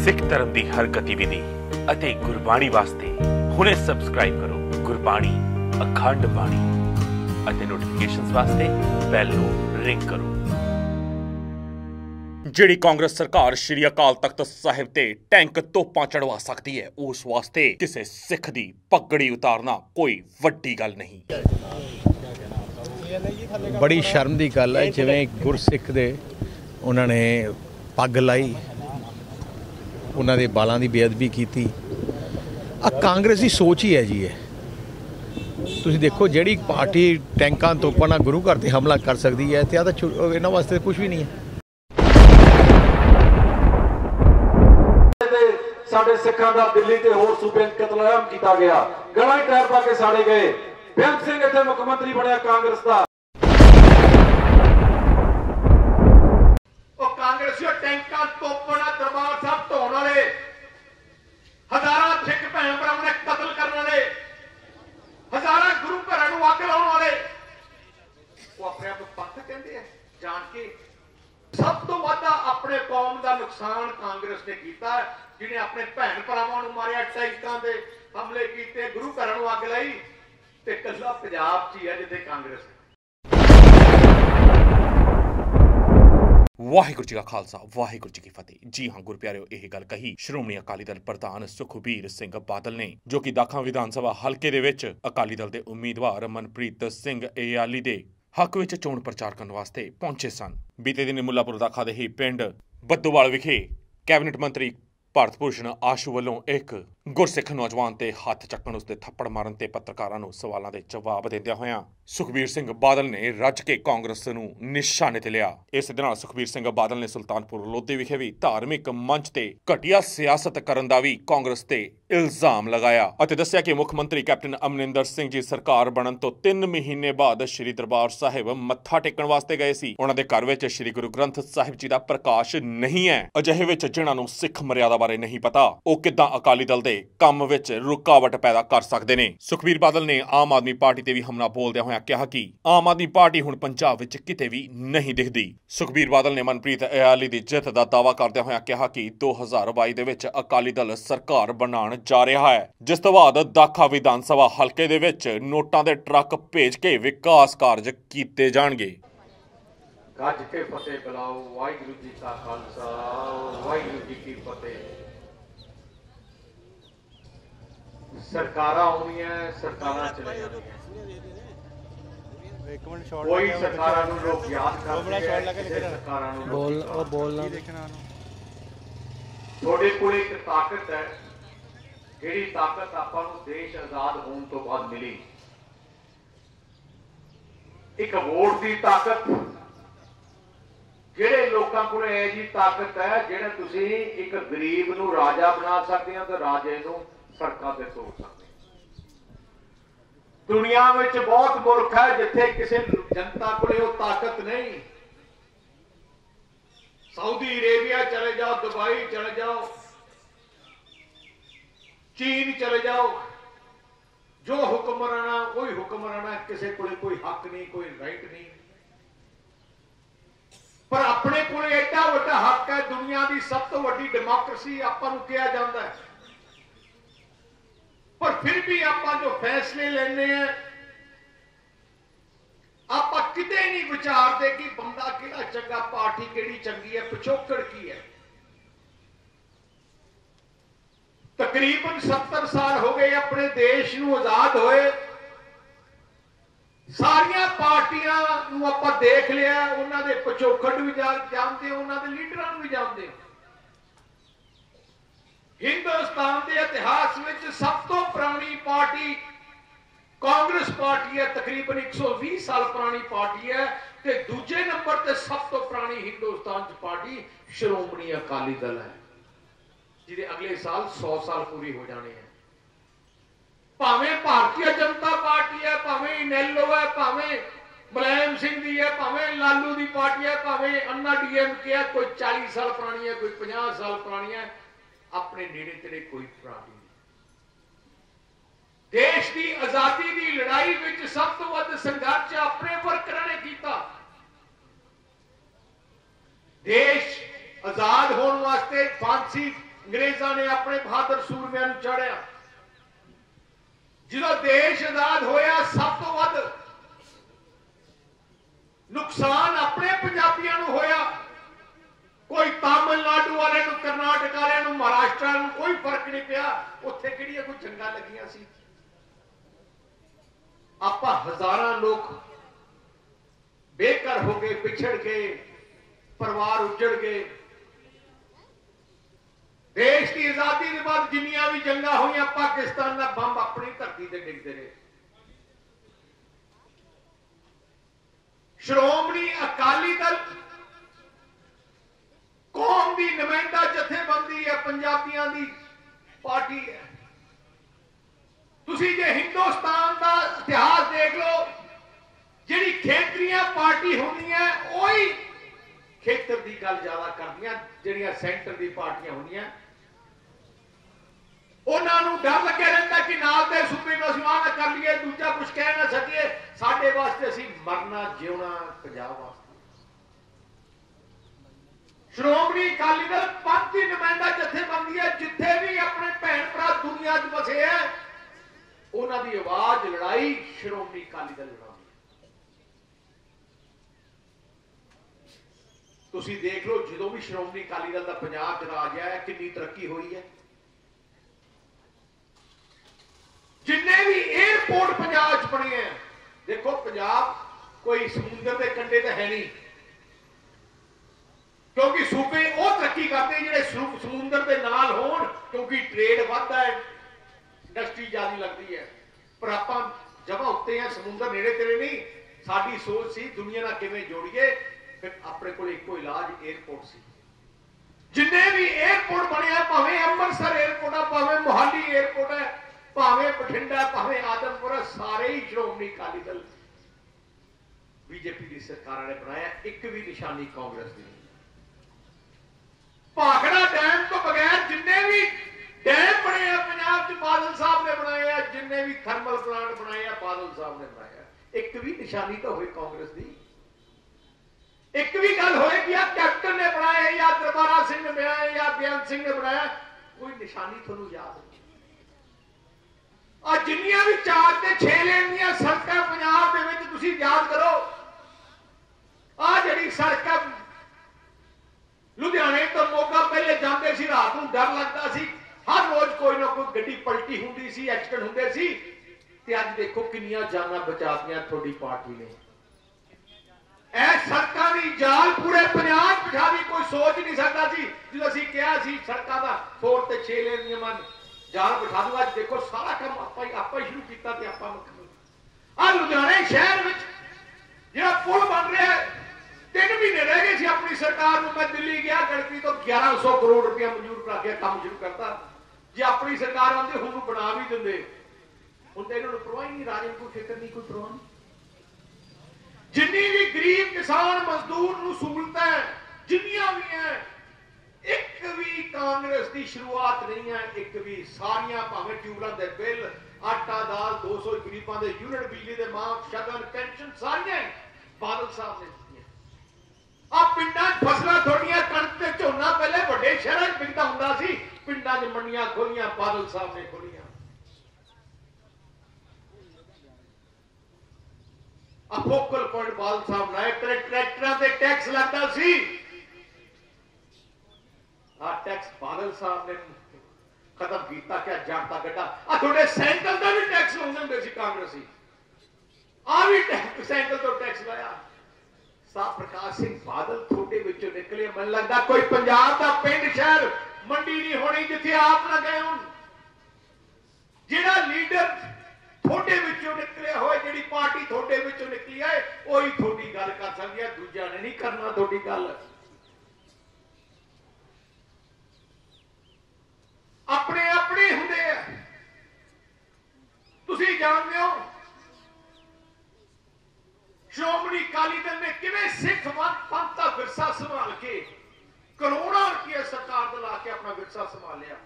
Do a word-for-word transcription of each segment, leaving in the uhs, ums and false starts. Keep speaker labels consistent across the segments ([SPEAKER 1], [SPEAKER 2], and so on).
[SPEAKER 1] सिख धर्म की हर गतिविधि ਅਤੇ ਗੁਰਬਾਣੀ ਵਾਸਤੇ ਹੁਣੇ ਸਬਸਕ੍ਰਾਈਬ ਕਰੋ ਗੁਰਬਾਣੀ ਅਖੰਡ ਬਾਣੀ ਅਤੇ ਨੋਟੀਫਿਕੇਸ਼ਨਸ ਵਾਸਤੇ ਬੈਲ ਨੂੰ ਰਿੰਗ ਕਰੋ। ਜਿਹੜੀ ਕਾਂਗਰਸ ਸਰਕਾਰ ਸ਼੍ਰੀ ਅਕਾਲ ਤਖਤ ਸਾਹਿਬ ਤੇ ਟੈਂਕ ਤੋਪਾਂ ਚੜਵਾ ਸਕਦੀ ਹੈ, ਉਸ ਵਾਸਤੇ ਕਿਸੇ ਸਿੱਖ ਦੀ ਪਗੜੀ ਉਤਾਰਨਾ ਕੋਈ ਵੱਡੀ ਗੱਲ नहीं।
[SPEAKER 2] बड़ी शर्म की गल है जिवें गुरसिख दे उन्होंने पग लाई, उन्होंने बालों की बेअदबी की। आ कांग्रेस की सोच ही है जी। ये तुसीं देखो जिहड़ी पार्टी टैंकां तोपां नाल गुरु घर ते हमला कर सकती है तो इन्हां वास्ते कुछ भी नहीं है।
[SPEAKER 3] साडे सिखां दा दिल्ली ते होर सूबे कतलेआम कीता गया, गलां टायर पा के साड़े गए। बेअंत सिंह इत्थे मुख मंत्री बनिया कांग्रेस दा। ओ कांग्रेसियों टैंकां तोपां नाल दरबार साहब ढोण वाले, हजारां सिख भैण भरावां ने कतल करन वाले, हजारां गुरु घरां नूं अग लाउण वाले, वो अपने आप पंथ कहंदे आ जान के। सब तो वड्डा अपने कौम का नुकसान कांग्रेस ने किया, जिन्हें अपने भैन भरावां नूं मारिया, टैंकां दे हमले कीते, गुरु घरां नूं अग लाई ते कल्ला पंजाब च ही है जिथे कांग्रेस है।
[SPEAKER 1] वाहिगुरू जी का खालसा वाहिगुरू जी की फतेह। जी हाँ गुर प्यारिओ, यह गल कही श्रोमणी अकाली दल प्रधान सुखबीर सिंह बादल ने, जो कि दाखा विधान सभा हल्के दे विच अकाली दल के उम्मीदवार मनप्रीत सिंह एयाली दे हक विच चोण प्रचार करने वास्ते पहुंचे सन। बीते दिन मुल्लापुर दाखा दे ही पिंड बद्दोवाल विखे कैबिनेट मंत्री भारत भूषण आशू वालों एक गुरसिख नौजवान ते हथ चक्कण उसते थप्पड़ मारन ते पत्रकारां नूं सवालां दे जवाब दिंदिआं होइआं सुखबीर सिंह बादल ने रज के कांग्रेस नूं निशाने ते लिया। इस दे नाल सुखबीर सिंह बादल ने सुल्तानपुर लोधी विखे भी धार्मिक मंच ते घटिया सियासत करन दा भी कांग्रेस ते इल्जाम लगाया अते दस्सिआ कि मुख मंत्री कैप्टन अमरिंदर सिंह जी सरकार बनन तो तीन महीने बाद श्री दरबार साहिब मत्था टेकण वास्ते गए सी। उन्हां दे घर विच श्री गुरु ग्रंथ साहिब जी दा प्रकाश नहीं है। अजिहे विच जिन्हां नूं सिख मर्यादा बारे नहीं पता, ਉਹ ਕਿੱਦਾਂ अकाली दल ਦੇ ਕੰਮ ਵਿੱਚ रुकावट पैदा कर सकते हैं। सुखबीर बादल ने आम आदमी पार्टी ते भी हमला बोलदे होया कहा कि आम आदमी पार्टी हुण पंजाब विच किते भी नहीं दिखदी। सुखबीर बादल ने मनप्रीत एयाली दी जित दा दावा करदे होया कहा कि दो हज़ार बाई दे विच अकाली दल सरकार बनाउण जा रहा है, जिस तो बाद दाखा विधान सभा हल्के दे विच नोटां दे ट्रक भेज के विकास कार्य कीते जाणगे।
[SPEAKER 3] गज के फतेह बुलाओ, वाहिगुरू जी का खालसा वाहिगुरू जी की फतेह। सरकारां आउणियां, सरकारां चले जाणियां, कोई सरकारां नूं लोग याद करदे हैं, किसी सरकारां नूं बोल ओ बोलना देखना। थोड़े कोल एक ताकत है, जिहड़ी ताकत आपां नूं देश आजाद होण तो बाद मिली। एक वोट की ताकत, ਜਿਹੜੇ ਲੋਕਾਂ ਕੋਲ ਇਹ ਜੀ ਤਾਕਤ ਹੈ ਜਿਹੜੇ ਤੁਸੀਂ ਇੱਕ ਗਰੀਬ ਨੂੰ ਰਾਜਾ ਬਣਾ ਸਕਦੇ ਹੋ ਤੇ ਰਾਜੇ ਨੂੰ ਸੜਕਾਂ ਤੇ ਤੋੜ ਸਕਦੇ ਹੋ। ਦੁਨੀਆ ਵਿੱਚ ਬਹੁਤ ਮੁਲਕ ਹੈ ਜਿੱਥੇ ਕਿਸੇ ਜਨਤਾ ਕੋਲੇ ਉਹ ਤਾਕਤ ਨਹੀਂ। ਸਾਊਦੀ ਅਰੇਬੀਆ ਚਲੇ ਜਾਓ, ਦੁਬਈ ਚਲੇ ਜਾਓ, ਚੀਨ ਚਲੇ ਜਾਓ, ਜੋ ਹੁਕਮਰਾਨਾ ਕੋਈ ਹੁਕਮਰਾਨਾ, ਕਿਸੇ ਕੋਲੇ ਕੋਈ ਹੱਕ नहीं, कोई राइट नहीं। पर अपने को एडा वड्डा हक है, दुनिया की सब तो वड्डी डेमोक्रेसी आपां नूं कहा जाता है, पर फिर भी आपां जो फैसले लेने हैं आपां किते नहीं विचारते कि बंदा किहड़ा चंगा, पार्टी किहड़ी चंगी है, पिछोकड़ की है। तकरीबन सत्तर साल हो गए अपने देश नूं आजाद होए, सारिया पार्टियां नूं आपां देख लिया, उन्हां दे पिछोकड़ भी जानते हो, उन्हां दे लीडरां नूं भी जानते हो। हिंदुस्तान के इतिहास में सब तो पुरानी पार्टी कांग्रेस पार्टी है, तकरीबन एक सौ बीस साल पुरानी पार्टी है। ते दूजे नंबर ते सब तो पुरानी हिंदुस्तान च पार्टी श्रोमणी अकाली दल है, जिहदे अगले साल सौ साल पूरी हो जाने हैं। भावें भारतीय जनता पार्टी है, भावें इनेलो है, भावें मुलायम सिंह दी है, भावें लालू दी पार्टी है, भावें अन्ना डीएमके है, कोई चालीस साल पुरानी है, कोई पचास साल पुरानी है, अपने नेड़े तेड़े कोई पार्टी नहीं। देश की आजादी की लड़ाई में सब तो वध संघर्ष अपने वर्करां ने किया। देश आजाद होने वास्ते फांसी अंग्रेजां ने अपने बहादुर सूरमिਆਂ ਨੂੰ ਚਾੜਿਆ। ਜਦੋਂ देश आजाद होया सब तो वध नुकसान अपने पंजाबियों ਨੂੰ होया। कोई तमिलनाडु वाले ਨੂੰ कर्नाटक वाले ਨੂੰ महाराष्ट्र वाले ਨੂੰ कोई फर्क नहीं पिया। उत्थे किहड़ियां कोई जंगां लगियां सी। आपां हजारां लोग बेघर हो गए, पिछड़ गए, परिवार उजड़ गए। देश की आजादी के बाद जिन्नियां भी जंगां होईयां पाकिस्तान का बंब अपनी धरती से डिगते रहे। श्रोमणी अकाली दल कौम की नुमाइंदा जथेबंदी है, पंजाबियों की पार्टी है। तुसी जे हिंदुस्तान का इतिहास देख लो, जिहड़ी खेतरीਆਂ पार्टी होंदियां ओही खेतर की गल ज्यादा करदियां। जिहड़ियां सेंटर की पार्टियां होंदियां उन्होंने डर लगे रहता कि नाल दे सूबे को असीं आह ना कर लीए, दूजा कुछ कह ना सकीए, साडे वास्ते असीं मरना जिउना पंजाब वास्ते। श्रोमणी अकाली दल पंथ की नुमाइंदा जथेबंदी है। जिथे भी अपने भैन भरा दुनिया च बसे है उन्हां दी आवाज लड़ाई श्रोमणी अकाली दल लड़ाई। तुसी देख लो जो भी श्रोमणी अकाली दल का पंजाब च राज है कितनी तरक्की हुई है। जिन्ने भी एयरपोर्ट पंजाब च बने हैं, देखो पंजाब कोई समुद्र के कंढे तो है नहीं, क्योंकि सूबे वो तरक्की करते हैं जिहड़े समुद्र के नाल होण, क्योंकि ट्रेड वधदा है, इंडस्ट्री ज्यादा लगती है। पर आपां जमा उत्ते हैं, समुद्र नेड़े तेरे नहीं। साडी सोच सी दुनिया नाल किवें जोड़ीए, फिर अपने को एको इलाज एयरपोर्ट सी। जिन्ने भी एयरपोर्ट बने, भावें अमृतसर एयरपोर्ट है, भावें मोहाली एयरपोर्ट है, भावें बठिंडा, भावें आदमपुर, सारे ही श्रोमणी अकाली दल बीजेपी की सरकार ने बनाया। एक भी निशानी कांग्रेस की। भाखड़ा डैम तो बगैर जिन्ने भी डैम बने हैं पंजाब च बादल साहब ने बनाए हैं, जिन्ने भी थर्मल प्लांट बनाए हैं बादल साहब ने बनाया। एक भी निशानी तो हुई कांग्रेस की। एक भी गल होए कि कैप्टन ने बनाया या दरबारा सिंह ने बनाया या बेअंत सिंह ने बनाया, कोई निशानी थोनू याद नहीं। और जिन्नियां भी चार ते छे लेन दी सड़कां पंजाब दे विच तुसीं याद करो, आ जिहड़ी सड़क लुधियाने तो मोगा पहले जाते सी, रात को डर लगता सी, हर रोज कोई ना कोई गड्डी पलटी हुंदी सी, एक्सीडेंट हुंदे सी। ते अज देखो किन्नियां जानां बचातियां थोड़ी पार्टी ने। सड़कों की जाल पूरे पंजाब बिठा दी, कोई सोच नहीं सकता सी। जो असीं कहा सी सड़कों का फोर ते छे लेन दी मन जाल बिठा दूंगा, अज देखो सारा काम आपां ही आपां ही शुरू किया। ते आपां आ लुधियाने शहर विच जिहड़ा पुल बन रहा है, तीन महीने रह गए सी अपनी सरकार को। मैं दिल्ली गया, गणपति तो ग्यारह सौ करोड़ रुपया मंजूर करा के काम शुरू करता। जे अपनी सरकार आंदे हुण बना भी दिंदे, हुण ते इन्हां नूं परवाह नहीं, राजे कोई फिक्र नहीं, कोई परवाह नहीं। जिन्नी भी गरीब किसान मजदूर नूं सहूलतां जिन्नियां भी हैं, एक भी कांग्रेस की शुरुआत नहीं है। एक भी सारियां भावें ट्यूबलां दे बिल, आटा दाल दो सौ गरीबां दे यूनिट, बिजली दे माफ, शगन, पेंशन सारियां बादल साहब ने दित्तियां। आ पिंडां फसलां थोड़ियां, कणक ते झोना पहले वड्डे शहरां च बिकदा हुंदा सी, पिंडां च मंडियां खोलियां बादल साहब ने खोलियां। आ फोकल पॉइंट बादल साहब बनाए। ट्रैक्टरां ते टैक्स लगदा सी, आ टैक्स बादल साहब ने खत्म किया। क्या जागता गड्ढा, आ थोड़े साइकिल का भी टैक्स लाउंदे हुंदे सी कांग्रेसी, आ भी साइकिल तो टैक्स लाया। साहब प्रकाश सिंह बादल थोड़े विचों निकले। मन लगता कोई पंजाब का पिंड शहर मंडी नहीं होनी जिथे आप ना गए होण। जिहड़ा लीडर थोड़े विचों निकले होए, जिहड़ी पार्टी थोड़े विचों निकली है, वही थोड़ी गल कर सकती है, दूजा ने नहीं करना थोड़ी गल। अपने अपने हुंदे आ। तुसीं जानदे हो श्रोमणी अकाली दल ने किवें सिख पंथ का विरसा संभाल के करोड़ों रुपये सरकार दे ला के अपना विरसा संभाल लिया।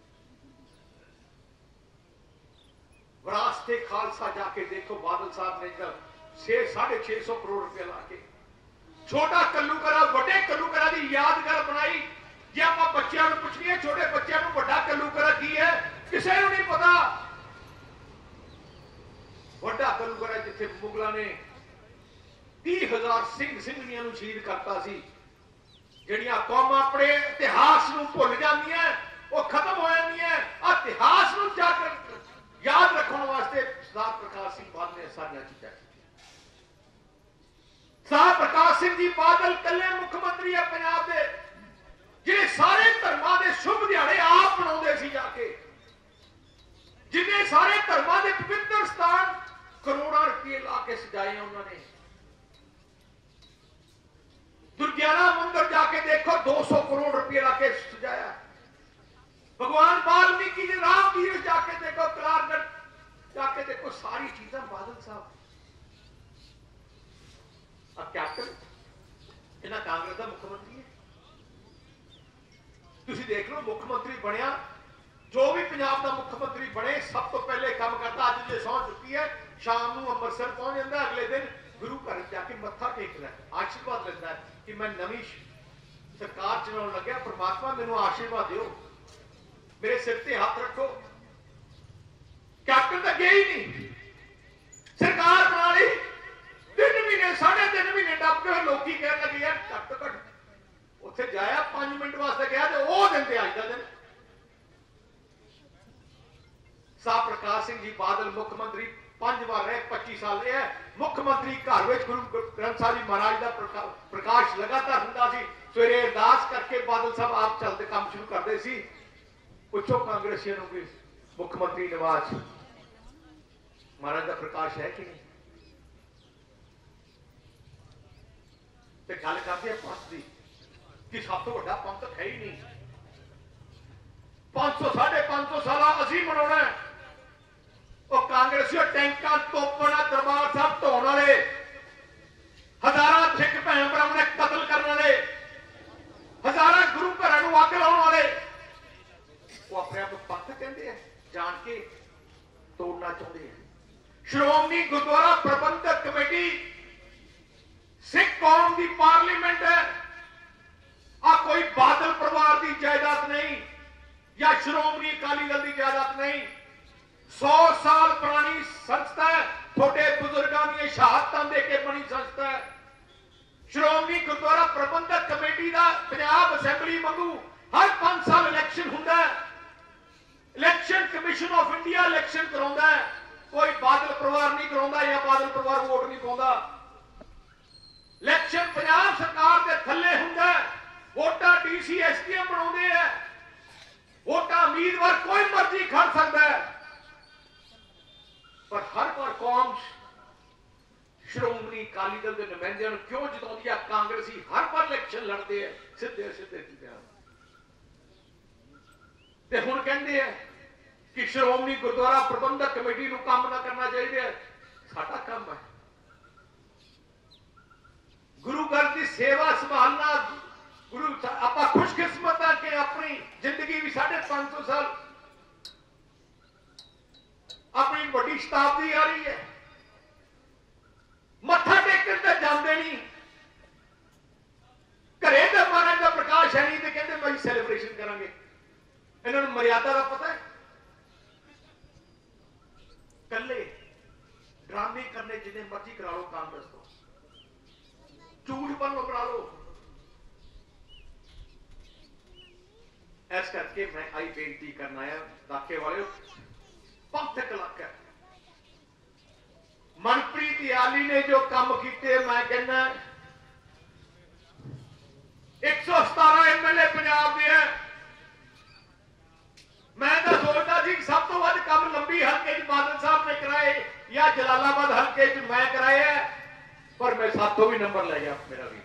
[SPEAKER 3] विरासते खालसा जाके देखो, बादल साहब ने छे साढ़े छे सौ करोड़ रुपया ला के छोटा कल्लूकरा वड्डे कल्लूकरा की यादगार बनाई। जे आप बच्चों को पूछिए, छोटे बच्चों को बड़ा कलूकरा की है, किसी को नहीं पता। बड़ा कलूकरा जिथे मुगलों ने तीह हजार सिंह सिंघनियां नूं शहीद करता सी। जिहड़ियां कौमां अपने इतिहास नूं भुल जांदियां, वो खत्म हो जांदियां। इतिहास नूं याद रखने वास्ते सरदार प्रकाश सिंह बादल ने सारियां चीज़ां। सरदार प्रकाश सिंह जी बादल कल्ले मुख्यमंत्री है पंजाब दे, जिहड़े सारे धर्मां दे शुभ दिहाड़े आप मनाउंदे सी जाके, जिन्हें सारे धर्मां दे पवित्र स्थान करोड़ों रुपये ला के सजाए उन्होंने। दुर्गियाना मंदिर जाके देखो, दो सौ करोड़ रुपये ला के सजाया। भगवान वाल्मीकि जी राम तीर्थ जाके देखो, कलारगढ़ जाके देखो, सारी चीजें बादल साहब। अब कैप्टन इन्हें कांग्रेस का मुख्यमंत्री है। तुम देख लो, मुख्यमंत्री बनया, जो भी पंजाब का मुख्यमंत्री बने, सब तो पहले काम करता। अज जो सौं चुकी है, शाम को अमृतसर पहुंच जाता, अगले दिन गुरु घर जाके मत्था टेकना, आशीर्वाद लेता है कि मैं नवी सरकार चलाने लग्या, परमात्मा मैनू आशीर्वाद दो, मेरे सिर से हाथ रखो। कैप्टन तो गया ही नहीं, सरकार बना ली, तीन महीने साढ़े तीन महीने टप के लोग कह लगे यार घट तो घट उत्थे जाया पांच मिनट वास्ते गया तो वह दिन अज का दिन। साहब प्रकाश सिंह जी बादल मुख्यमंत्री पांच बार रहे, पच्चीस साल रहे। मुख्यमंत्री घर में गुरु ग्रंथ साहब जी महाराज का प्रका, प्रकाश लगातार होंदा सी। सवेरे अरदास करके बादल साहब आप चलते काम शुरू करते सी। पूछो कांग्रेसियों को, मुख्यमंत्री निवास महाराज का प्रकाश है कि नहीं? तो गल करते हैं पंथ की कि सब तो बड़ा पंथ है ही नहीं। पांच सौ साढ़े पांच सौ साल असी मना कांग्रेसी टैंका तोपना दरबार साहब ढोने वाले, हजार सिख भैन भरावां ने कतल करने वाले, हजार गुरु घरों को अग लाने वाले, वो अपने आप पंथ कहते हैं, जान के तोड़ना चाहते हैं। श्रोमणी गुरुद्वारा प्रबंधक कमेटी सिख कौम की पार्लीमेंट है। आ कोई बादल परिवार की जायदाद नहीं या श्रोमणी अकाली दल की जायदाद नहीं। सौ साल पुरानी संस्था है, छोटे बुजुर्गों की शहादत देके बनी संस्था है। श्रोमणी गुरुद्वारा प्रबंधक कमेटी का पंजाब असैंबली वांगू हर पांच साल इलेक्शन होंदा है। Election commission of India election कराउंदा है, कोई बादल परिवार नहीं कराउंदा या बादल परिवार वोट नहीं पाउंदा। इलेक्शन पंजाब सरकार के थल्ले हुंदा है, वोटा डीसी एसडीएम बनाउंदे है, वोटा उम्मीदवार कोई मर्जी खड़ सकता है, पर हर बार कौम श्रोमणी अकाली दल के नुमाइंदे क्यों जिताती है? कांग्रेसी हर बार इलेक्शन लड़ते हैं सीधे सीधे ते हुण कहंदे हैं कि श्रोमणी गुरुद्वारा प्रबंधक कमेटी को काम ना करना चाहिए। साडा काम है गुरु घर की सेवा संभालना। गुरु आप खुशकिस्मत है कि अपनी जिंदगी भी साढ़े पांच सौ साल अपनी बड़ी शताब्दी आ रही है, मत्था टेकन तो जाते नहीं, घरे तो महाराज का प्रकाश है नहीं, तो कहते भाई सेलिब्रेशन करांगे। इन्होंने मर्यादा का पता है, कल्ले ड्रामे करने जिन्हें मर्जी करा लो, कांग्रेस को झूठ बन बना लो। इस करके मैं आई बेनती करना है इलाके वाले, पंथक इलाका मनप्रीत याली ने जो काम किए, मैं कहना एक सौ सतारा एम एल ए पंजाब के है। मैं तो सोचता सी सब तो वध काम लंबी हल्के बादल साहब ने कराए या जलालाबाद हल्के मैं कराए है, पर मैं सातों भी नंबर ले गया मेरा भी।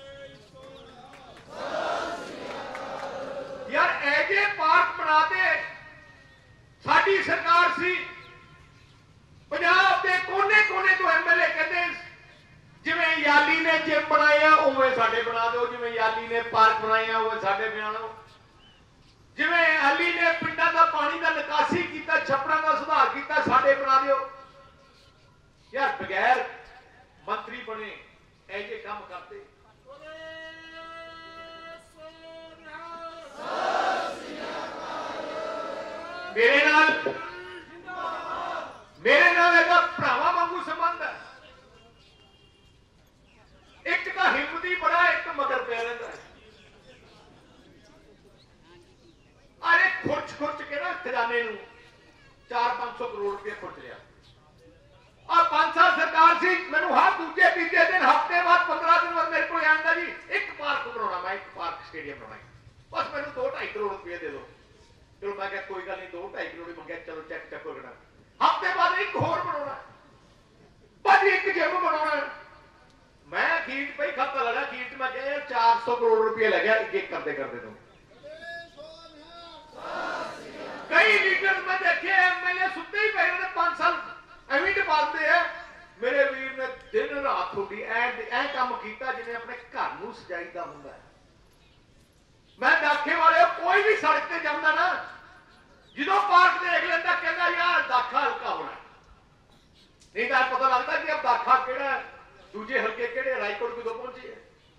[SPEAKER 3] यार ऐसे पार्क बनाते साडी सरकार सी, पंजाब के कोने कोने तो एमएलए कहते जिवें याली ने जिम बनाया उवें साडे बना दो, जिवें याली ने पार्क बनाया उवें साडे बना दो, जिवें अली ने पिंडां दा पानी दा निकासी कीता, छप्पड़ां दा सुधार कीता, साडे बना दिओ। यार बगैर मंत्री बने ऐसे काम करते। मेरे नाल मेरे नाल ਇਹਦਾ ਭਰਾਵਾਂ ਵਾਂਗੂ ਸੰਬੰਧ ਹੈ। ਇੱਕ ਤਾਂ ਹਿੰਮਤੀ ਬੜਾ, ਇੱਕ ਮਗਰ ਪਿਆ ਰਹਿੰਦਾ। ਅਰੇ ਖੁਰਚ ਖੁਰਚ ਕੇ ਨਾ ਖਜ਼ਾਨੇ ਨੂੰ ਚਾਰ ਪੰਜ ਸੌ ਕਰੋੜ ਰੁਪਏ ਖੁਰਚ ਲਿਆ। ਆ ਪੰਜ ਸਾਲ ਸਰਕਾਰ ਸੀ, ਮੈਨੂੰ ਹਰ ਦੂਜੇ ਤੀਜੇ ਦਿਨ ਹਫ਼ਤੇ ਬਾਅਦ ਪੰਦਰਾਂ ਦਿਨ ਬਾਅਦ ਮੇਰੇ ਕੋਲ ਆਉਂਦਾ ਜੀ ਇੱਕ ਪਾਰਕ ਬਣਾਉਣਾ, ਮੈਂ ਇੱਕ ਪਾਰਕ ਸਟੇਡੀਅਮ ਬਣਾਉਣਾ, ਬਸ ਮੈਨੂੰ ਦੋ ਢਾਈ ਕਰੋੜ ਰੁਪਏ ਦੇ ਦਿਓ। ਚਲੋ ਮੈਂ ਕਿਹਾ ਕੋਈ ਗੱਲ ਨਹੀਂ, ਦੋ ਢਾਈ ਕਰੋੜ ਹੀ ਮੰਗਿਆ, ਚਲੋ ਚੈੱਕ ਚੱਕੋ ਕਰਨਾ। ਹਫ਼ਤੇ ਬਾਅਦ ਇੱਕ ਹੋਰ ਬਣਾਉਣਾ, ਬਸ ਇੱਕ ਜਿਮ ਬਣਾਉਣਾ। ਮੈਂ ਖੀਟ ਪਈ ਖਾਤਾ ਲੜਾ, ਖੀਟ ਮੈਂ ਕਿਹਾ ਚਾਰ ਸੌ ਕਰੋੜ ਰੁਪਏ ਲੱਗਿਆ ਇੱਕ ਇੱਕ ਕਰਦੇ ਕਰਦੇ ਤੋਂ। ਕਈ ਲੀਡਰ ਮੈਂ ਦੇਖੇ ਐਮਐਲਏ ਸੁੱਤੇ ਹੀ ਪਏ ਨੇ, ਪੰਜ ਸਾਲ ਐਵੇਂ ਡਬਾਉਂਦੇ ਆ। ਮੇਰੇ ਵੀਰ ਨੇ ਦਿਨ ਰਾਤ ਤੁਹਾਡੀ ਐ ਐ ਕੰਮ ਕੀਤਾ ਜਿਵੇਂ ਆਪਣੇ ਘਰ ਨੂੰ ਸਜਾਈਦਾ ਹੁੰਦਾ। ਮੈਂ ਦਾਖੇ ਵਾਲੇ ਕੋਈ ਵੀ ਸੜਕ ਤੇ ਜਾਂਦਾ ਨਾ, ਜਦੋਂ ਪਾਰਕ ਦੇਖ ਲੈਂਦਾ ਕਹਿੰਦਾ ਯਾਰ ਦਾਖਾ ਹਲਕਾ ਹੋਣਾ, ਨਹੀਂ ਤਾਂ ਪਤਾ ਲੱਗਦਾ ਕਿ ਅਬ ਦਾਖਾ ਕਿਹੜਾ, ਦੂਜੇ ਹਲਕੇ ਕਿਹੜੇ, ਰਾਏਕੋਟ ਕਦੋਂ ਪਹੁੰਚੇ।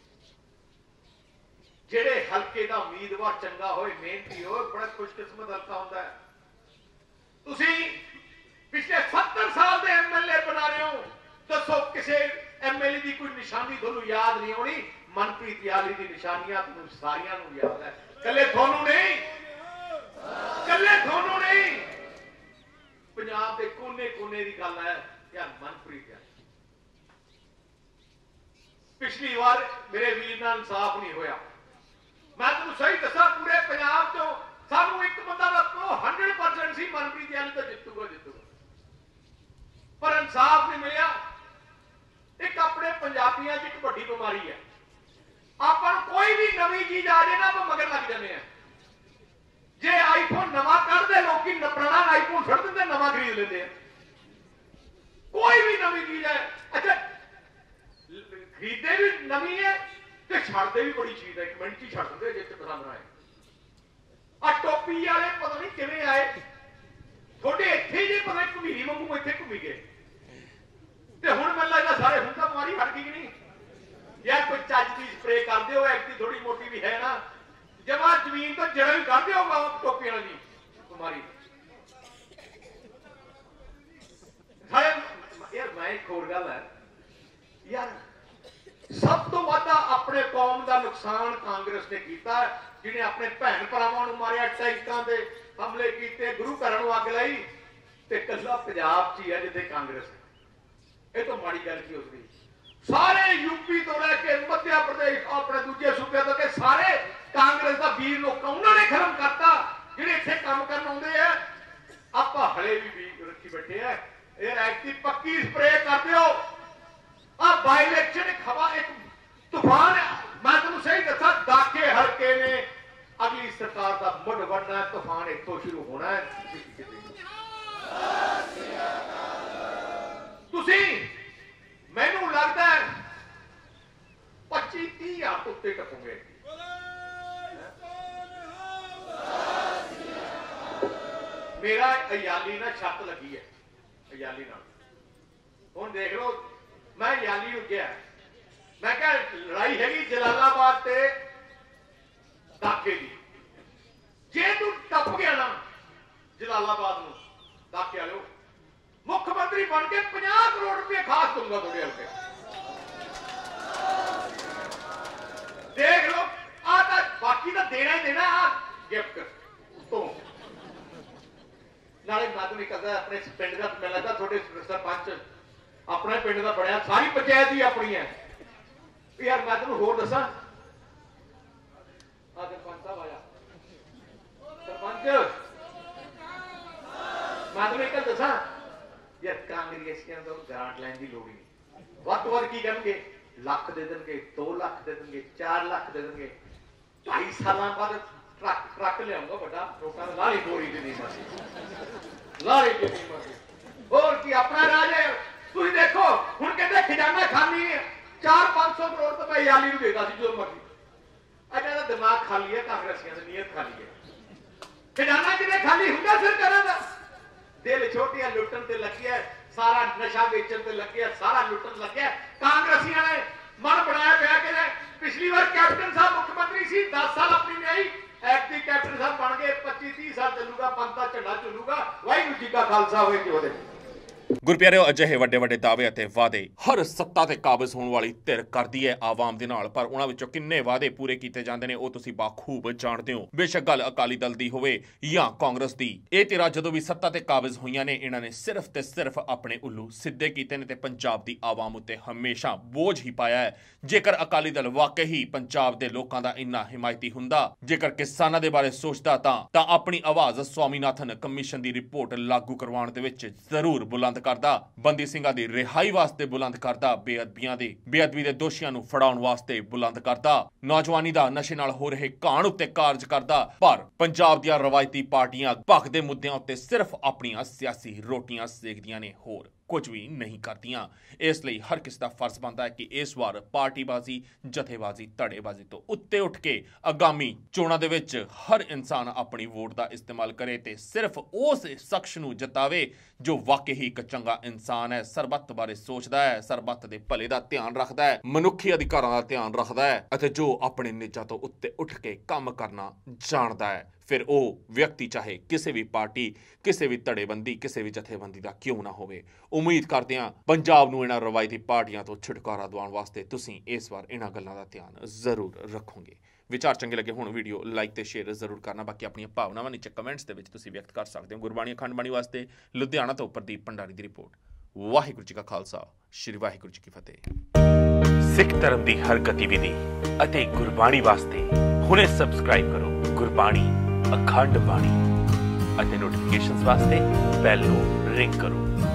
[SPEAKER 3] ਜਿਹੜੇ ਹਲਕੇ ਦਾ ਉਮੀਦਵਾਰ ਚੰਗਾ ਹੋਏ, ਮਿਹਨਤੀ ਹੋਏ, ਬੜਾ ਖੁਸ਼ਕਿਸਮਤ ਹਲਕਾ ਹੁੰਦਾ ਹੈ। ਤੁਸੀਂ ਪਿਛਲੇ ਸੱਤਰ ਸਾਲ ਦੇ ਐਮਐਲਏ ਬਣਾ ਰਹੇ ਹੋ, ਦੱਸੋ ਕਿਸੇ ਐਮਐਲਏ ਦੀ ਕੋਈ ਨਿਸ਼ਾਨੀ ਤੁਹਾਨੂੰ ਯਾਦ ਨਹੀਂ ਹੋਣੀ। ਮਨਪ੍ਰੀਤ ਯਾਲੀ ਦੀ ਨਿਸ਼ਾਨੀਆਂ ਤੁਹਾਨੂੰ ਸਾਰਿਆਂ ਨੂੰ ਯਾਦ ਹੈ, ਕੱਲੇ ਤੁਹਾਨੂੰ ਨਹੀਂ, ਕੱਲੇ ਤੁਹਾਨੂੰ ਨਹੀਂ। ਪੰਜਾਬ ਦੇ ਕੋਨੇ ਕੋਨੇ ਦੀ ਗੱਲ ਹੈ ਯਾਰ ਮਨਪ੍ਰੀਤ ਯਾਲੀ। ਪਿਛਲੀ ਵਾਰ ਮੇਰੇ ਵੀਰ ਨਾਲ ਇਨਸਾਫ ਨਹੀਂ ਹੋਇਆ। ਮੈਂ ਤੁਹਾਨੂੰ ਸਹੀ ਦੱਸਾਂ, ਪੂਰੇ ਪੰਜਾਬ ਚੋਂ ਸਾਨੂੰ ਇੱਕ ਬੰਦਾ ਰੱਖੋ ਹੰਡਰਡ ਪਰਸੈਂਟ ਸੀ ਮਨਪ੍ਰੀਤ ਯਾਲੀ ਤਾਂ ਜਿੱਤੂਗਾ ਜਿੱਤੂਗਾ, ਪਰ ਇਨਸਾਫ ਨਹੀਂ ਮਿਲਿਆ। ਇੱਕ ਆਪਣੇ ਪੰਜਾਬੀਆਂ 'ਚ ਇੱਕ ਵੱਡੀ ਬਿਮਾਰੀ ਹੈ, ਆਪਾਂ ਨੂੰ ਕੋਈ ਵੀ ਨਵੀਂ ਚੀਜ਼ ਆ ਜਾਏ ਨਾ ਆਪਾਂ ਮਗਰ ਲੱਗ ਜਾਂਦੇ ਆ। ਜੇ ਆਈਫੋਨ ਨਵਾਂ ਕੱਢਦੇ ਲੋਕੀ ਪੁਰਾਣਾ ਆਈਫੋਨ ਛੱਡ ਦਿੰਦੇ, ਨਵਾਂ ਖਰੀਦ ਲੈਂਦੇ ਆ। ਕੋਈ ਵੀ ਨਵੀਂ ਚੀਜ਼ ਹੈ, ਅੱਛਾ ਖਰੀਦਦੇ ਵੀ ਨਵੀਂ ਹੈ ਤੇ ਛੱਡਦੇ ਵੀ ਬੜੀ ਚੀਜ਼ ਹੈ, ਇੱਕ ਮਿੰਟ 'ਚ ਹੀ ਛੱਡ ਦਿੰਦੇ ਜੇ ਪਸੰਦ ਨਾ ਆਏ। ਆ ਟੋਪੀ ਵਾਲੇ ਪਤਾ ਨਹੀਂ ਕਿਵੇਂ ਆਏ, ਤੁਹਾਡੇ ਇੱਥੇ ਜੇ ਪਤਾ ਘੁਮੀਰੀ ਵਾਂਗੂ ਇੱਥੇ ਘੁੰਮੀ ਗਏ ਤੇ ਹੁਣ ਮੈਨੂੰ ਲੱਗਦਾ ਸਾਰੇ ਹੁਣ ਤਾਂ ਬਿਮਾਰੀ ਹਟ ਗਈ ਕਿ ਨਹੀਂ ਯਾਰ। ਕੋਈ ਚੱਜ ਦੀ ਸਪਰੇ ਕਰਦੇ ਹੋ, ਐਕਟੀ ਥੋੜੀ ਮੋਟੀ ਵੀ ਹੈ ਨਾ, ਜਮਾ ਜ਼ਮੀਨ ਤੋਂ ਜੜ੍ਹਾਂ ਵੀ ਕੱਢਦੇ ਹੋ ਟੋਪੀਆਂ ਦੀ ਬਿਮਾਰੀ। ਯਾਰ ਮੈਂ ਇੱਕ ਹੋਰ ਗੱਲ ਹੈ ਯਾਰ, ਸਭ ਤੋਂ ਵੱਧ ਆਪਣੇ ਕੌਮ ਦਾ ਨੁਕਸਾਨ ਕਾਂਗਰਸ ਨੇ ਕੀਤਾ, ਜਿਹਨੇ ਆਪਣੇ ਭੈਣ ਭਰਾਵਾਂ ਨੂੰ ਮਾਰਿਆ, ਟੈਂਕਾਂ ਦੇ ਹਮਲੇ ਕੀਤੇ, ਗੁਰੂ ਘਰਾਂ ਨੂੰ ਅੱਗ ਲਾਈ, ਤੇ ਕੱਲਾ ਪੰਜਾਬ 'ਚ ਹੀ ਹੈ ਜਿੱਥੇ ਕਾਂਗਰਸ ਹੈ। ਇਹ ਤਾਂ ਮਾੜੀ ਗੱਲ ਕੀ ਹੋ ਗਈ। ਸਾਰੇ ਯੂਪੀ ਤੋਂ ਲੈ ਕੇ ਮੱਧ ਪ੍ਰਦੇਸ਼, ਆਪਣੇ ਦੂਜੇ ਸੂਬਿਆਂ ਤੋਂ ਕੇ ਸਾਰੇ ਕਾਂਗਰਸ ਦਾ ਵੀਰ ਲੋਕ ਉਹਨਾਂ ਨੇ ਖਤਮ ਕਰਤਾ, ਜਿਹੜੇ ਇੱਥੇ ਕੰਮ ਕਰਨ ਆਉਂਦੇ ਆ। ਆਪਾਂ ਹਲੇ ਵੀ ਵੀ ਰੱਖੀ ਬੈਠੇ ਆ, ਇਹ ਐਕਟੀ ਪੱਕੀ ਸਪਰੇ ਕਰ ਦਿਓ। ਆ ਬਾਈ ਇਲੈਕਸ਼ਨ ਇੱਕ ਹਵਾ, ਇੱਕ ਤੂਫਾਨ ਹੈ। ਮੈਂ ਤੁਹਾਨੂੰ ਸਹੀ ਦੱਸਾਂ, ਦਾਖੇ ਹਲਕੇ ਨੇ ਅਗਲੀ ਸਰਕਾਰ ਦਾ ਮੁੱਢ ਵੱਢਣਾ, ਤੂਫਾਨ ਇੱਥੋਂ ਸ਼ੁਰੂ ਹੋਣਾ ਹੈ। ਤੁਸੀਂ ਮੈਨੂੰ ਲੱਗਦਾ ਪੱਚੀ ਤੀਹ ਹਜ਼ਾਰ ਤੋਂ ਉੱਤੇ ਟੱਪੋਗੇ। ਮੇਰਾ ਅਯਾਲੀ ਨਾਲ ਛੱਤ ਲੱਗੀ ਹੈ, ਅਯਾਲੀ ਨਾਲ। ਹੁਣ ਦੇਖ ਲਓ, ਮੈਂ ਅਯਾਲੀ ਨੂੰ ਕਿਹਾ, ਮੈਂ ਕਿਹਾ ਲੜਾਈ ਹੈਗੀ ਜਲਾਲਾਬਾਦ ਤੇ ਦਾਖੇ ਦੀ, ਜੇ ਤੂੰ ਟੱਪ ਗਿਆ ਨਾ ਜਲਾਲਾਬਾਦ ਨੂੰ, ਦਾਖੇ ਵਾਲਿਓ ਮੁੱਖ ਮੰਤਰੀ ਬਣ ਕੇ ਪੰਜਾਹ ਕਰੋੜ ਰੁਪਏ ਖਾਸ ਦੂੰਗਾ ਤੁਹਾਡੇ ਹਲਕੇ। ਦੇਖ ਲਓ, ਆ ਤਾਂ ਬਾਕੀ ਤਾਂ ਦੇਣਾ ਹੀ ਦੇਣਾ, ਆ ਗਿਫਟ ਤੋਂ। ਨਾਲੇ ਮਤ ਵੀ ਕਰਦਾ ਆਪਣੇ ਪਿੰਡ ਦਾ, ਮੈਨੂੰ ਲੱਗਦਾ ਤੁਹਾਡੇ ਸਰਪੰਚ ਆਪਣੇ ਪਿੰਡ ਦਾ ਬਣਿਆ, ਸਾਰੀ ਪੰਚਾਇਤ ਹੀ ਆਪਣੀ ਹੈ ਯਾਰ। ਮੈਂ ਤੁਹਾਨੂੰ ਹੋਰ ਦੱਸਾਂ, ਆ ਸਰਪੰਚ ਸਾਹਿਬ ਆਇਆ, ਸਰਪੰਚ ਮੈਂ ਤੁਹਾਨੂੰ ਇੱਕ ਗੱਲ ਦੱਸਾਂ ਯਾਰ, ਕਾਂਗਰਸੀਆਂ ਤੋਂ ਗ੍ਰਾਂਟ ਲੈਣ ਦੀ ਲੋੜ ਹੀ ਨਹੀਂ। ਵੱਧ ਤੋਂ ਵੱਧ ਕੀ ਕਰਨਗੇ, ਲੱਖ ਦੇ ਦੇਣਗੇ, ਦੋ ਲੱਖ ਦੇ ਦੇਣਗੇ, ਚਾਰ ਲੱਖ ਦੇ ਦੇਣਗੇ। ਢਾਈ ਸਾਲਾਂ ਬਾਅਦ ਟਰੱਕ ਟਰੱਕ ਲਿਆਉਂਗਾ ਵੱਡਾ, ਲੋਕਾਂ ਦਾ ਲਾਰੀ ਬੋਰੀ ਦੀ ਨਹੀਂ ਮਾਰਦੀ, ਲਾਰੀ ਦੀ ਨਹੀਂ ਮਾਰਦੀ। ਹੋਰ ਕੀ ਆਪਣਾ ਰਾਜ ਹੈ। ਤੁਸੀਂ ਦੇਖੋ ਹੁਣ ਕਹਿੰਦੇ ਖਜ਼ਾਨਾ ਖਾਲੀ ਹੈ, ਚਾਰ ਪੰਜ ਸੌ ਕਰੋੜ ਤਾਂ ਮੈਂ ਯਾਲੀ ਨੂੰ ਦੇਦਾ ਸੀ ਜੋ ਮਰਜ਼ੀ। ਅੱਜ ਇਹਦਾ ਦਿਮਾਗ ਖਾਲੀ ਹੈ, ਕਾਂਗਰਸੀਆਂ ਦੀ ਨੀਅਤ ਖਾਲੀ ਹੈ। ਖਜ਼ਾਨਾ ਕਿਵੇਂ ਖਾਲੀ ਹੁੰਦਾ ਸਰਕਾਰਾਂ ਦਾ? ਦਿਲ ਛੋਟੀਆਂ ਲੁੱਟਣ ਤੇ ਲੱਗਿਆ, ਸਾਰਾ ਨਸ਼ਾ ਵੇਚਣ ਤੇ ਲੱਗਿਆ, ਸਾਰਾ ਲੁੱਟਣ ਲੱਗਿਆ। ਕਾਂਗਰਸੀਆਂ ਨੇ ਮਨ ਬਣਾਇਆ ਪਿਆ ਕਿ ਪਿਛਲੀ ਵਾਰ ਕੈਪਟਨ ਸਾਹਿਬ ਮੁੱਖ ਮੰਤਰੀ ਸੀ, ਦਸ ਸਾਲ ਆਪਣੀ ਨਹੀਂ, ਐਕਟਿਵ ਕੈਪਟਨ ਸਾਹਿਬ ਬਣ ਗਏ, ਪੱਚੀ ਤੀਹ ਸਾਲ ਚੱਲੂਗਾ ਚੱਲੂਗਾ, ਪੰਥ ਦਾ ਝੰਡਾ ਝੁੱਲੂਗਾ। ਵਾਹਿਗੁਰੂ ਜੀ ਕਾ ਖਾਲਸਾ ਹੋਵੇ ਜੀ ਉਹਦੇ।
[SPEAKER 1] ਗੁਰਪਿਆਰਿਓ, ਅਜਿਹੇ ਵੱਡੇ ਵੱਡੇ ਦਾਅਵੇ ਅਤੇ ਵਾਅਦੇ ਹਰ ਸੱਤਾ ਤੇ ਕਾਬਜ਼ ਹੋਣ ਵਾਲੀ ਧਿਰ ਕਰਦੀ ਹੈ ਆਵਾਮ ਦੇ ਨਾਲ, ਪਰ ਉਹਨਾਂ ਵਿੱਚੋਂ ਕਿੰਨੇ ਵਾਅਦੇ ਪੂਰੇ ਕੀਤੇ ਜਾਂਦੇ ਨੇ ਉਹ ਤੁਸੀਂ ਬਾਖੂਬ ਜਾਣਦੇ ਹੋ। ਬੇਸ਼ੱਕ ਗੱਲ ਅਕਾਲੀ ਦਲ ਦੀ ਹੋਵੇ ਜਾਂ ਕਾਂਗਰਸ ਦੀ, ਇਹ ਧਿਰਾਂ ਜਦੋਂ ਵੀ ਸੱਤਾ ਤੇ ਕਾਬਜ਼ ਹੋਈਆਂ ਨੇ, ਇਹਨਾਂ ਨੇ ਸਿਰਫ ਤੇ ਸਿਰਫ ਆਪਣੇ ਉੱਲੂ ਸਿੱਧੇ ਕੀਤੇ ਨੇ ਤੇ ਪੰਜਾਬ ਦੀ ਆਵਾਮ ਉੱਤੇ ਹਮੇਸ਼ਾ ਬੋਝ ਹੀ ਪਾਇਆ ਹੈ। ਜੇਕਰ ਅਕਾਲੀ ਦਲ ਵਾਕਈ ਪੰਜਾਬ ਦੇ ਲੋਕਾਂ ਦਾ ਇੰਨਾ ਹਿਮਾਇਤੀ ਹੁੰਦਾ, ਜੇਕਰ ਕਿਸਾਨਾਂ ਦੇ ਬਾਰੇ ਸੋਚਦਾ ਤਾਂ ਤਾਂ ਆਪਣੀ ਆਵਾਜ਼ ਸਵਾਮੀਨਾਥਨ ਕਮਿਸ਼ਨ ਦੀ ਰਿਪੋਰਟ ਲਾਗੂ ਕਰਵਾਉਣ ਦੇ ਵਿੱਚ ਜ਼ਰੂਰ ਬੁਲੰਦ ਕਰਦਾ, ਬੰਦੀ ਸਿੰਘਾਂ ਦੀ ਰਿਹਾਈ ਵਾਸਤੇ ਬੁਲੰਦ ਕਰਦਾ, ਬੇਅਦਬੀਆਂ ਦੇ ਬੇਅਦਬੀ ਦੇ ਦੋਸ਼ੀਆਂ ਨੂੰ ਫੜਾਉਣ ਵਾਸਤੇ ਬੁਲੰਦ ਕਰਦਾ, ਨੌਜਵਾਨੀ ਦਾ ਨਸ਼ੇ ਨਾਲ ਹੋ ਰਹੇ ਘਾਣ ਉੱਤੇ ਕਾਰਜ ਕਰਦਾ। ਪਰ ਪੰਜਾਬ ਦੀਆਂ ਰਵਾਇਤੀ ਪਾਰਟੀਆਂ ਭਖਦੇ ਮੁੱਦਿਆਂ ਉੱਤੇ ਸਿਰਫ ਆਪਣੀਆਂ ਸਿਆਸੀ ਰੋਟੀਆਂ ਸੇਕਦੀਆਂ ਨੇ, ਹੋਰ ਕੁਝ ਵੀ ਨਹੀਂ ਕਰਦੀਆਂ। ਇਸ ਲਈ ਹਰ ਕਿਸੇ ਦਾ ਫਰਜ਼ ਬਣਦਾ ਹੈ ਕਿ ਇਸ ਵਾਰ ਪਾਰਟੀਬਾਜ਼ੀ, ਜਥੇਬਾਜ਼ੀ, ਧੜੇਬਾਜ਼ੀ ਤੋਂ ਉੱਤੇ ਉੱਠ ਕੇ ਆਗਾਮੀ ਚੋਣਾਂ ਦੇ ਵਿੱਚ ਹਰ ਇਨਸਾਨ ਆਪਣੀ ਵੋਟ ਦਾ ਇਸਤੇਮਾਲ ਕਰੇ ਤੇ ਸਿਰਫ ਉਸ ਸ਼ਖਸ ਨੂੰ ਜਿਤਾਵੇ ਜੋ ਵਾਕਈ ਇੱਕ ਚੰਗਾ ਇਨਸਾਨ ਹੈ, ਸਰਬੱਤ ਬਾਰੇ ਸੋਚਦਾ ਹੈ, ਸਰਬੱਤ ਦੇ ਭਲੇ ਦਾ ਧਿਆਨ ਰੱਖਦਾ ਹੈ, ਮਨੁੱਖੀ ਅਧਿਕਾਰਾਂ ਦਾ ਧਿਆਨ ਰੱਖਦਾ ਹੈ ਅਤੇ ਜੋ ਆਪਣੇ ਨਿੱਜਾਂ ਤੋਂ ਉੱਤੇ ਉੱਠ ਕੇ ਕੰਮ ਕਰਨਾ ਜਾਣਦਾ ਹੈ। ਫਿਰ ਉਹ ਵਿਅਕਤੀ ਚਾਹੇ ਕਿਸੇ ਵੀ ਪਾਰਟੀ, ਕਿਸੇ ਵੀ ਧੜੇਬੰਦੀ, ਕਿਸੇ ਵੀ ਜਥੇਬੰਦੀ ਦਾ ਕਿਉਂ ਨਾ ਹੋਵੇ। ਉਮੀਦ ਕਰਦੇ ਹਾਂ ਪੰਜਾਬ ਨੂੰ ਇਹਨਾਂ ਰਵਾਇਤੀ ਪਾਰਟੀਆਂ ਤੋਂ ਛੁਟਕਾਰਾ ਦਿਵਾਉਣ ਵਾਸਤੇ ਤੁਸੀਂ ਇਸ ਵਾਰ ਇਹਨਾਂ ਗੱਲਾਂ ਦਾ ਧਿਆਨ ਜ਼ਰੂਰ ਰੱਖੋਗੇ। ਵਿਚਾਰ ਚੰਗੇ ਲੱਗੇ ਹੁਣ ਵੀਡੀਓ ਲਾਈਕ ਤੇ ਸ਼ੇਅਰ ਜ਼ਰੂਰ ਕਰਨਾ। ਬਾਕੀ ਆਪਣੀਆਂ ਭਾਵਨਾਵਾਂ ਨੀਚੇ ਕਮੈਂਟਸ ਦੇ ਵਿੱਚ ਤੁਸੀਂ ਵਿਅਕਤ ਕਰ ਸਕਦੇ ਹੋ। ਗੁਰਬਾਣੀ ਅਖੰਡ ਬਾਣੀ ਵਾਸਤੇ ਲੁਧਿਆਣਾ ਤੋਂ ਪ੍ਰਦੀਪ ਭੰਡਾਰੀ ਦੀ ਰਿਪੋਰਟ। ਵਾਹਿਗੁਰੂ ਜੀ ਕਾ ਖਾਲਸਾ, ਸ਼੍ਰੀ ਵਾਹਿਗੁਰੂ ਜੀ ਕੀ ਫਤਿਹ। ਸਿੱਖ ਧਰਮ ਦੀ ਹਰ ਗਤੀਵਿਧੀ ਅਤੇ ਗੁਰਬਾਣੀ ਵਾਸਤੇ ਹੁਣੇ ਸਬਸਕ੍ਰਾਈਬ ਕਰੋ ਗੁਰਬਾਣੀ ਅਖੰਡ ਬਾਣੀ ਅਤੇ ਨੋਟੀਫਿਕੇਸ਼ਨਸ ਵਾਸਤੇ ਬੈਲ ਨੂੰ ਰਿੰਗ ਕਰੋ।